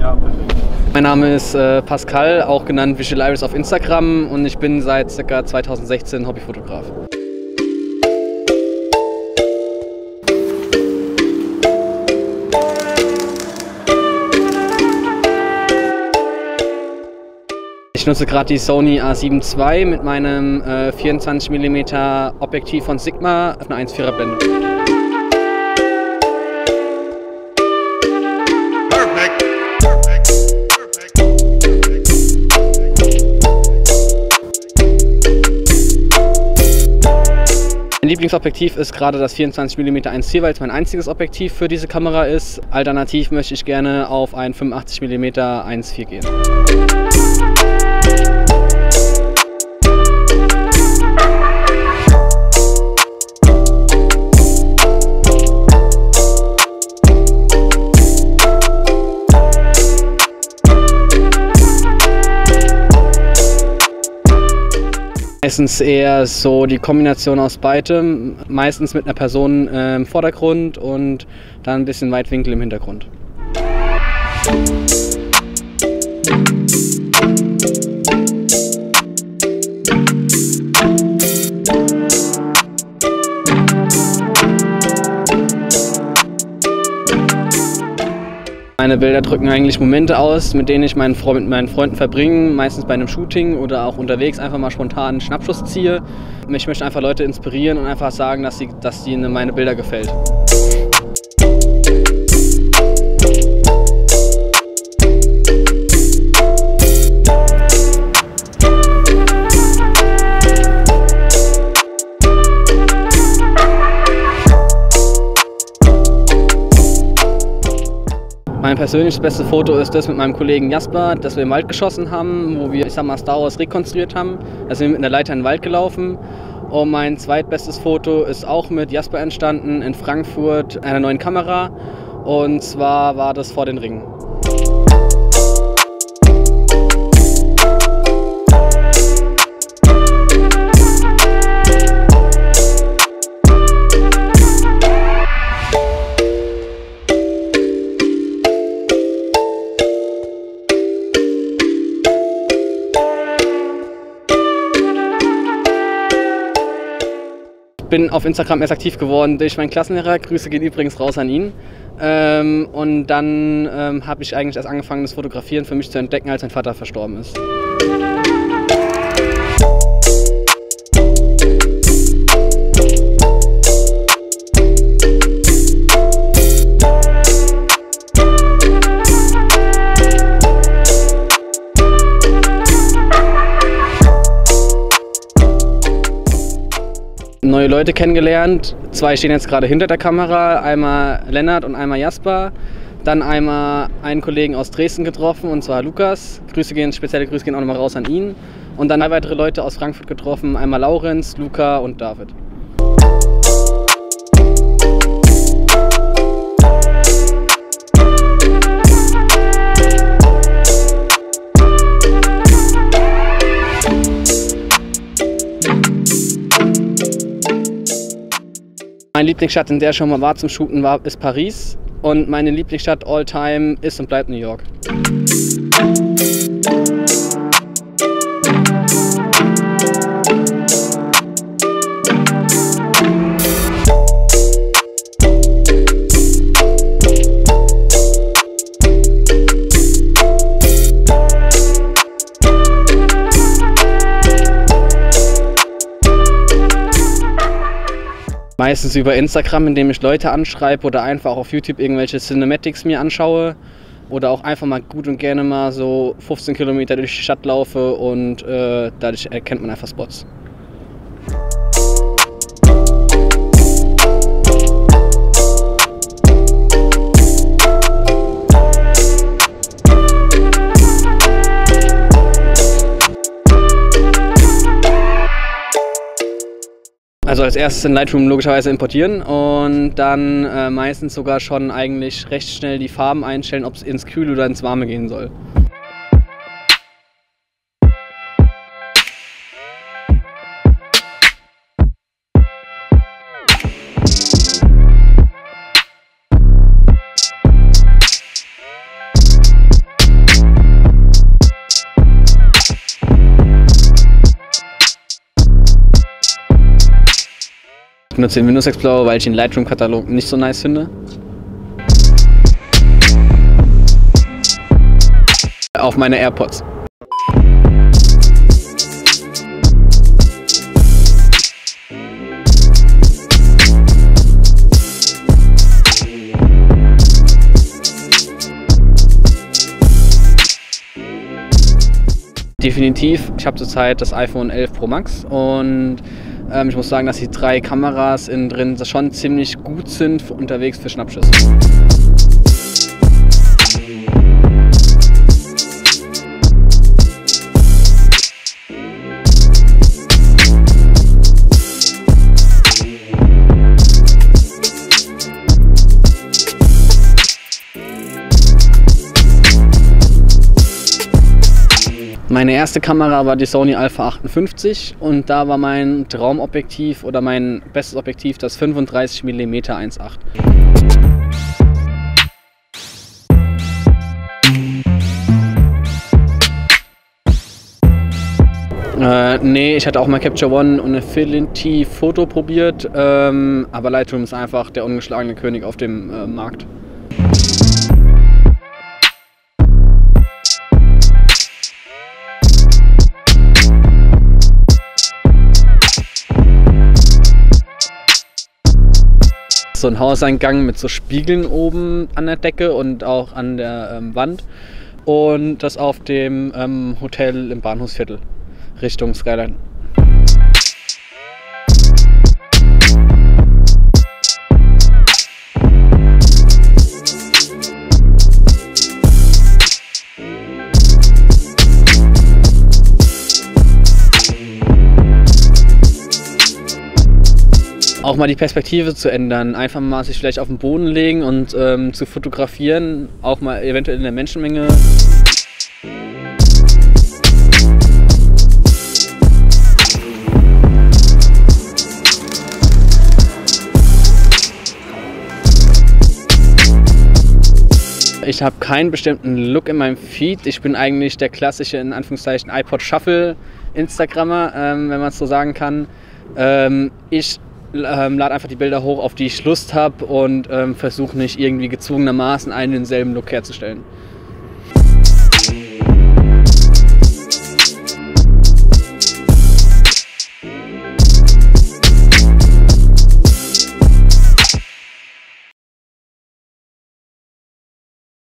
Ja, perfekt. Mein Name ist Pascal, auch genannt Visual Iris auf Instagram, und ich bin seit ca. 2016 Hobbyfotograf. Ich nutze gerade die Sony A7 II mit meinem 24 mm Objektiv von Sigma auf einer 1,4er Blende. Mein Lieblingsobjektiv ist gerade das 24 mm 1.4, weil es mein einziges Objektiv für diese Kamera ist. Alternativ möchte ich gerne auf ein 85 mm 1.4 gehen. Meistens eher so die Kombination aus beidem, meistens mit einer Person im Vordergrund und dann ein bisschen Weitwinkel im Hintergrund. Meine Bilder drücken eigentlich Momente aus, mit denen ich mit meinen Freunden verbringe, meistens bei einem Shooting oder auch unterwegs einfach mal spontan einen Schnappschuss ziehe. Ich möchte einfach Leute inspirieren und einfach sagen, dass ihnen meine Bilder gefällt. Mein persönliches beste Foto ist das mit meinem Kollegen Jasper, das wir im Wald geschossen haben, wo wir, ich sag mal, Star Wars rekonstruiert haben. Da sind wir mit einer Leiter in den Wald gelaufen. Und mein zweitbestes Foto ist auch mit Jasper entstanden in Frankfurt, einer neuen Kamera. Und zwar war das vor den Ringen. Ich bin auf Instagram erst aktiv geworden durch meinen Klassenlehrer. Grüße gehen übrigens raus an ihn. Und dann habe ich eigentlich erst angefangen, das Fotografieren für mich zu entdecken, als mein Vater verstorben ist. Neue Leute kennengelernt, zwei stehen jetzt gerade hinter der Kamera, einmal Lennart und einmal Jasper. Dann einmal einen Kollegen aus Dresden getroffen, und zwar Lukas. Spezielle Grüße gehen auch nochmal raus an ihn. Und dann 3 weitere Leute aus Frankfurt getroffen, einmal Laurenz, Luca und David. Meine Lieblingsstadt, in der ich schon mal war zum Shooten, ist Paris. Und meine Lieblingsstadt all time ist und bleibt New York. Meistens über Instagram, indem ich Leute anschreibe oder einfach auf YouTube irgendwelche Cinematics mir anschaue oder auch einfach mal gut und gerne mal so 15 Kilometer durch die Stadt laufe, und dadurch erkennt man einfach Spots. Also als erstes in Lightroom logischerweise importieren und dann meistens sogar schon eigentlich recht schnell die Farben einstellen, ob es ins Kühle oder ins Warme gehen soll. benutze den Windows Explorer, weil ich den Lightroom-Katalog nicht so nice finde. Auf meine AirPods. Definitiv, ich habe zurzeit das iPhone 11 Pro Max und ich muss sagen, dass die 3 Kameras innen drin schon ziemlich gut sind für unterwegs für Schnappschüsse. Meine erste Kamera war die Sony Alpha 58 und da war mein Traumobjektiv oder mein bestes Objektiv das 35 mm 1.8. Nee, ich hatte auch mal Capture One und Affinity Photo probiert, aber Lightroom ist einfach der ungeschlagene König auf dem Markt. So ein Hauseingang mit so Spiegeln oben an der Decke und auch an der Wand und das auf dem Hotel im Bahnhofsviertel Richtung Skyline. Auch mal die Perspektive zu ändern, einfach mal sich vielleicht auf den Boden legen und zu fotografieren, auch mal eventuell in der Menschenmenge. Ich habe keinen bestimmten Look in meinem Feed. Ich bin eigentlich der klassische, in Anführungszeichen, iPod Shuffle Instagrammer, wenn man es so sagen kann. Ich lade einfach die Bilder hoch, auf die ich Lust habe und versuche nicht irgendwie gezwungenermaßen einen denselben Look herzustellen.